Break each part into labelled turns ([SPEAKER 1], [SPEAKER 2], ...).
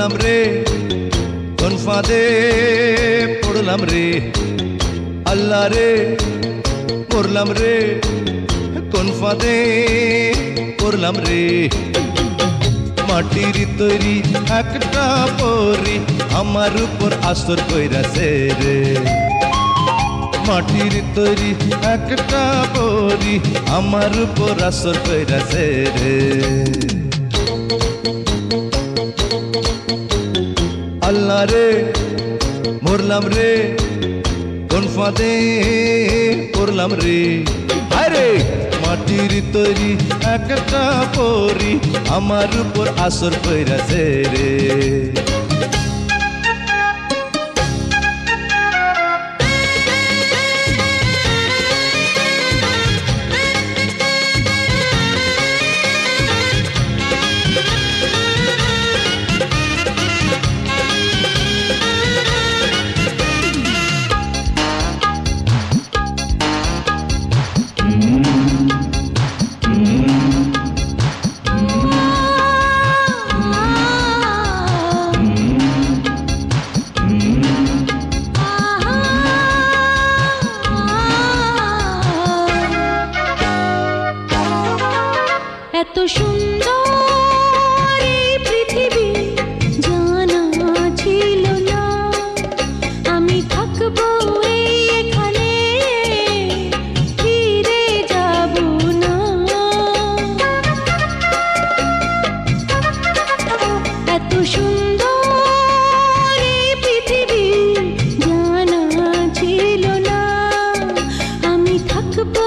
[SPEAKER 1] পড়লাম রে কোন ফাঁদে পড়লাম রে, আল্লাহ রে পড়লাম রে কোন ফাঁদে পড়লাম রে। মাটির তৈরি একটা পরি আমার উপর আসর কইরাছে রে, মাটির তৈরি একটা পরি আমার উপর আসর কইরাছে রে। আল্লাহ রে মরলাম রে কোন ফাঁদে পড়লাম রে, আরে মাটির তৈরি একটা পরি আমার উপর আসর কইরাছে রে।
[SPEAKER 2] এত সুন্দর এই পৃথিবী জানা ছিল না, আমি থাকবো এখানে ফিরে যাব না। এত সুন্দর এই পৃথিবী জানা ছিল না, আমি থাকবো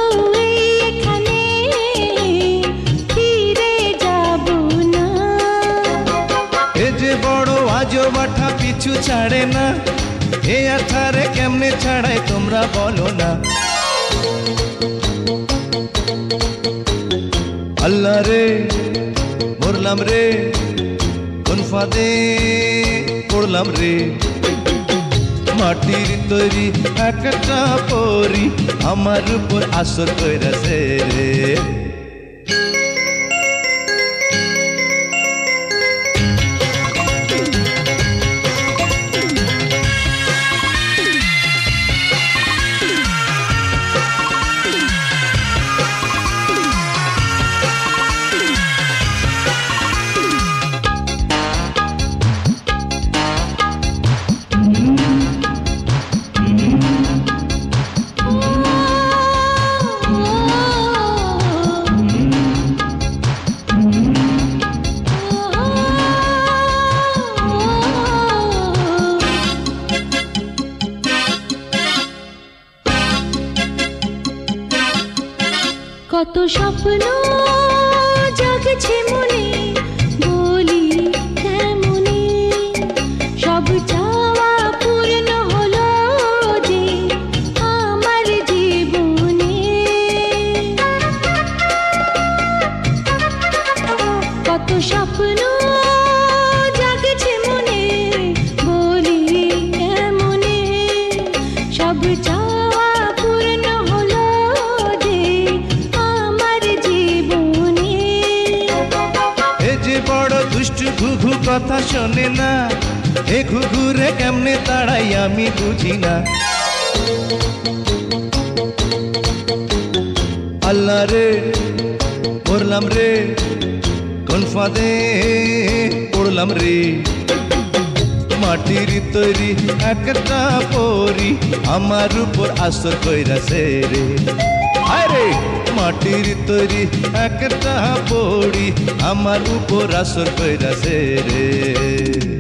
[SPEAKER 1] বাঠা পিছু ছাড়ে না, এ আঠারে কেমনে ছাড়াই তোমরা বলো না। আল্লাহ রে মরলাম রে কোন ফাঁদে পড়লাম রে, মাটির তৈরি একটা পরি আমার উপর আসর কইরাছে রে।
[SPEAKER 2] কত স্বপ্ন জাগছে মনে বলি কেমনে, সব চাওয়া পূর্ণ হলো যে আমার জীবনে। কত স্বপ্ন জাগছে মনে বলি কেমনে, সব চাওয়া পূর্ণ হলো যে আমার জীবনে।
[SPEAKER 1] এ যে বড় দুষ্টু ঘুঘু কথা শোনে না, এ ঘুঘুরে কেমনে তাড়াই আমি বুঝি না। আল্লাহ রে পড়লাম রে কোন ফাঁদে পড়লাম রে, মাটির তৈরি একটা পরি আমার উপর আসর কইরাছে রে। আরে মাটির তৈরি একটা পরি আমার উপর আসর কইরাছে রে।